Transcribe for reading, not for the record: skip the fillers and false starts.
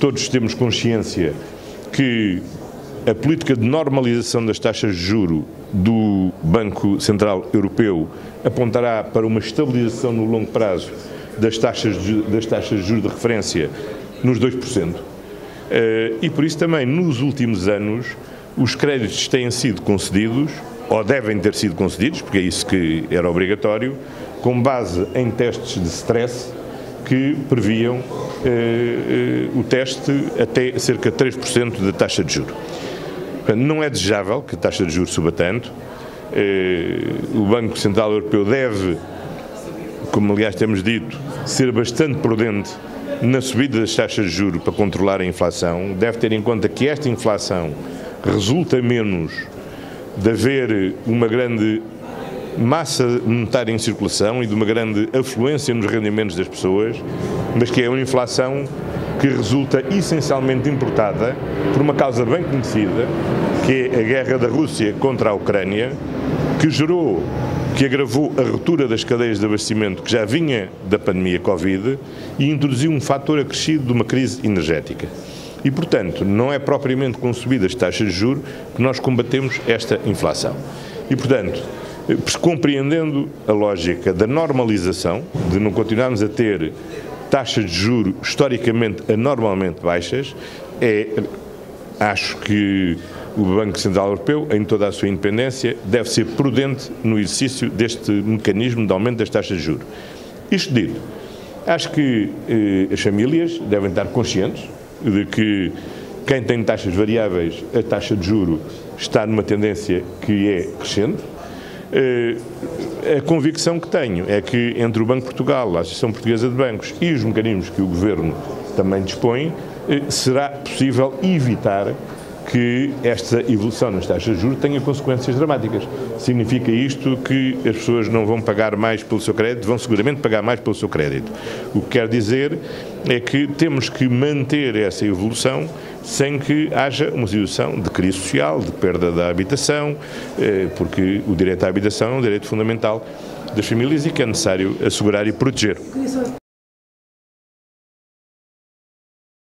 todos temos consciência que a política de normalização das taxas de juro do Banco Central Europeu apontará para uma estabilização no longo prazo das taxas de juros de referência nos 2%. E por isso também, nos últimos anos, os créditos têm sido concedidos, ou devem ter sido concedidos, porque é isso que era obrigatório, com base em testes de stress que previam o teste até cerca de 3% da taxa de juros. Portanto, não é desejável que a taxa de juros suba tanto. O Banco Central Europeu deve, como aliás temos dito, ser bastante prudente na subida das taxas de juros para controlar a inflação. Deve ter em conta que esta inflação resulta menos de haver uma grande massa monetária em circulação e de uma grande afluência nos rendimentos das pessoas, mas que é uma inflação que resulta essencialmente importada por uma causa bem conhecida, que é a guerra da Rússia contra a Ucrânia, que agravou a ruptura das cadeias de abastecimento que já vinha da pandemia Covid e introduziu um fator acrescido de uma crise energética. E, portanto, não é propriamente com subidas de taxas de juros que nós combatemos esta inflação. E, portanto, compreendendo a lógica da normalização, de não continuarmos a ter taxas de juros historicamente anormalmente baixas, acho que o Banco Central Europeu, em toda a sua independência, deve ser prudente no exercício deste mecanismo de aumento das taxas de juros. Isto dito, acho que as famílias devem estar conscientes de que quem tem taxas variáveis, a taxa de juro está numa tendência que é crescente. A convicção que tenho é que entre o Banco de Portugal, a Associação Portuguesa de Bancos e os mecanismos que o Governo também dispõe, será possível evitar que esta evolução nas taxas de juros tenha consequências dramáticas. Significa isto que as pessoas não vão pagar mais pelo seu crédito, vão seguramente pagar mais pelo seu crédito. O que quer dizer é que temos que manter essa evolução sem que haja uma situação de crise social, de perda da habitação, porque o direito à habitação é um direito fundamental das famílias e que é necessário assegurar e proteger.